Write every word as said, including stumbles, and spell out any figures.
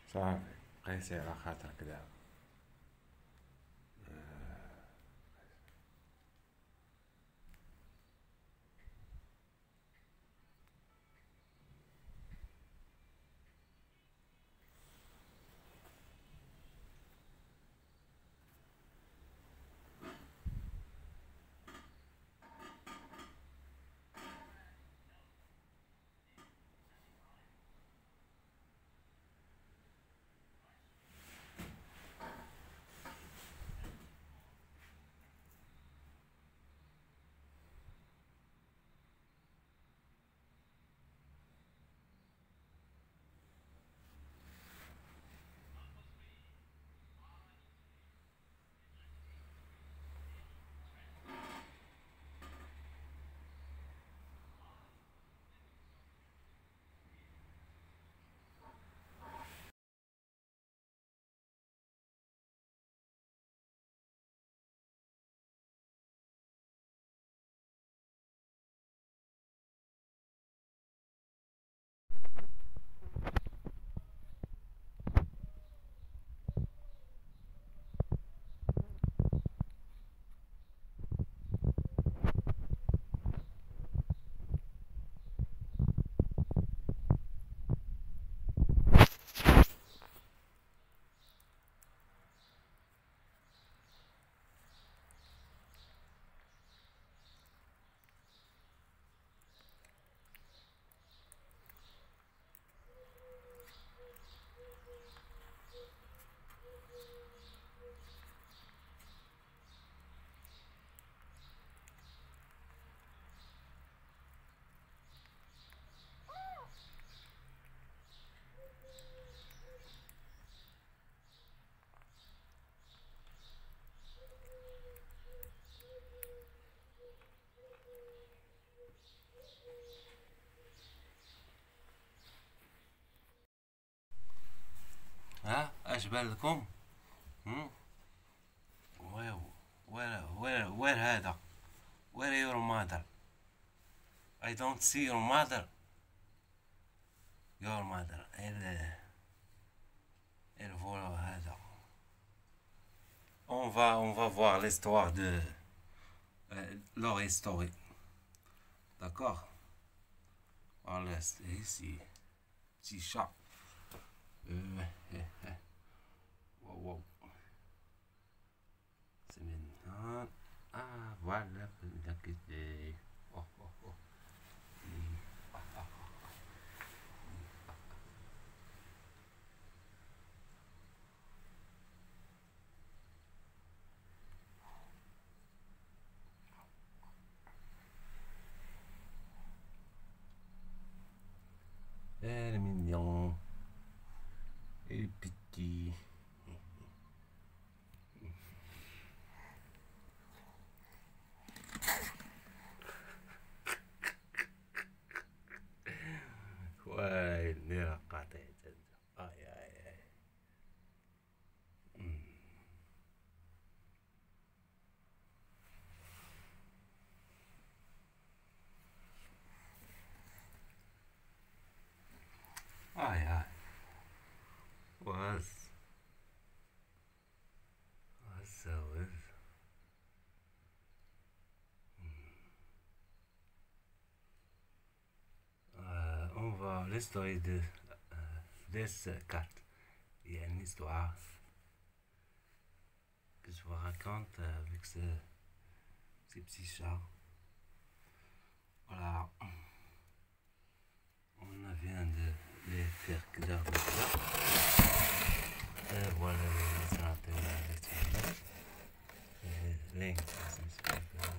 صافي قيسي على خاطرك دابا. ها اش بان لكم؟ هم وير وير وير وير هذا؟ وير يور مادر؟ I don't see your mother. Your mother. Elle elle voit هذا. On va on va voir l'histoire de euh, leur histoire. D'accord? Voilà, c'est ici. Petit chat. Euh, eh, eh. Wow, wow. C'est maintenant. Ah, voilà. Oh, oh, oh. Ah, ah, ah. Elle est mignon. Elle est petit. Ouais, il est là, aïe, aïe, aïe. Hmm. Aïe, aïe. Was. Was so is. Euh, on va l'histoire de euh, cette carte. Il y a une histoire que je vous raconte avec ce, ces petits chats. Voilà. On vient de les faire clair de ça. Et voilà les intérêts. Les links.